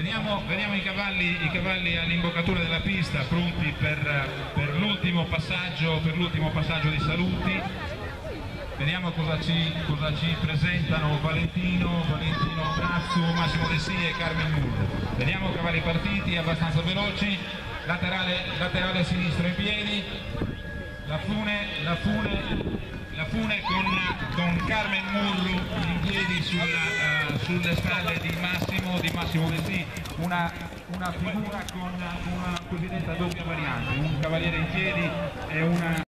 Vediamo i cavalli all'imboccatura della pista, pronti per l'ultimo passaggio di saluti. Vediamo cosa ci presentano Valentino Brazzo, Massimo De Sì e Carmen Murro. Vediamo cavalli partiti abbastanza veloci, laterale sinistro in piedi, la fune con Carmen Murro in piedi sulle spalle di Massimo De Sì, una figura con una cosiddetta doppia variante, un cavaliere in piedi e una